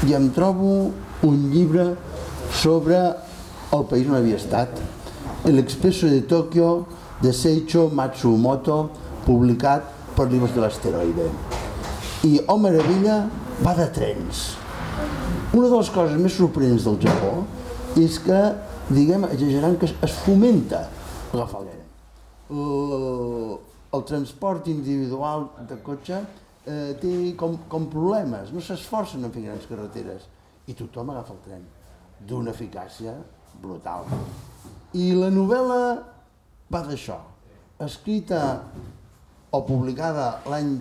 i em trobo un llibre sobre el país on havia estat, El Expreso de Tokio, de Seicho Matsumoto, publicat per Libros de l'Asteroide. I, oh meravella, va de trens. Una de les coses més sorprenents del Japó és que, diguem, exagerant, que es fomenta agafar el tren. El transport individual de cotxe té com problemes, no s'esforcen en fer grans carreteres i tothom agafa el tren, d'una eficàcia brutal. I la novel·la va d'això, escrita o publicada l'any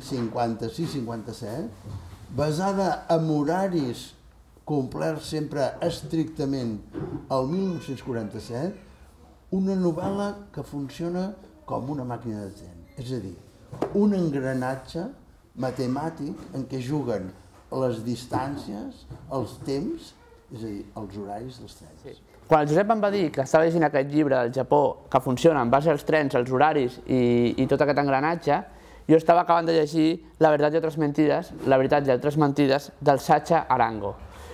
56-57, basada en horaris complerts sempre estrictament al 1947, una novel·la que funciona com una màquina de tren, és a dir, un engranatge matemàtic en què juguen les distàncies, els temps, és a dir, els horaris dels trens. Sí. Quan el Josep em va dir que estava llegint aquest llibre del Japó que funciona en base als trens, als horaris i tot aquest engranatge, jo estava acabant de llegir La veritat i altres mentides, La veritat i altres mentides, del Sacha Arango.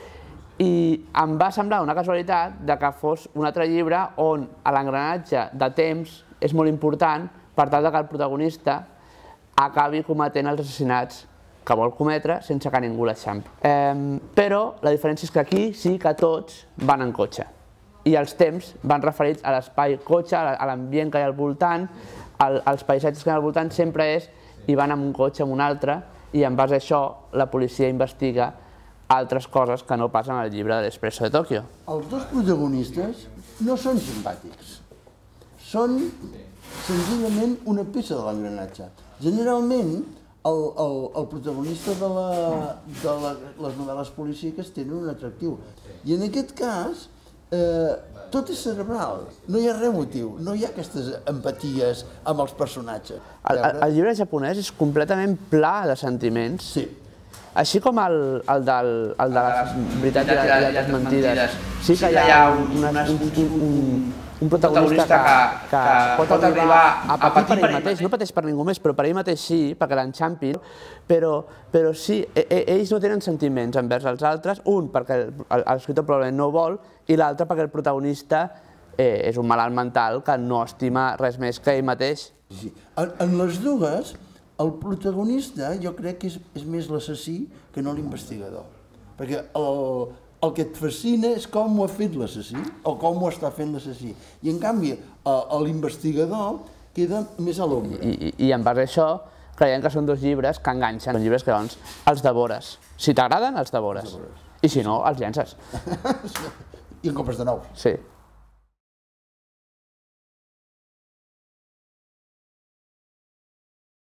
I em va semblar una casualitat de que fos un altre llibre on l'engranatge de temps és molt important per tal que el protagonista acabi cometent els assassinats que vol cometre sense que ningú l'eixampi. Però la diferència és que aquí sí que tots van en cotxe. I els temps van referits a l'espai cotxe, a l'ambient que hi ha al voltant, als paisatges que hi ha al voltant, sempre és i van amb un cotxe, amb un altre, i en base a això la policia investiga altres coses que no passen al llibre de l'Expreso de Tòquio. Els dos protagonistes no són simpàtics, són senzillament una peça de l'engranatge. Generalment, el protagonista de les novel·les policíaques tenen un atractiu. I en aquest cas, tot és cerebral, no hi ha res motiu, no hi ha aquestes empaties amb els personatges. El llibre japonès és completament pla de sentiments. Sí. Així com el de la veritat i les mentides, sí que hi ha un protagonista que pot arribar a patir per ell mateix, no pateix per ningú més, però per ell mateix sí, perquè l'enxampin, però sí, ells no tenen sentiments envers els altres, un perquè l'escriptor probablement no ho vol, i l'altre perquè el protagonista és un malalt mental que no estima res més que ell mateix. En les dues, el protagonista jo crec que és més l'assassí que no l'investigador, perquè el que et fascina és com ho ha fet l'assassí o com ho està fent l'assassí. I en canvi, l'investigador queda més a l'ombra. I en base a això, creiem que són dos llibres que enganxen. Són llibres que llavors els devores. Si t'agraden, els devores. I si no, els llences. I en compres de nou. Sí.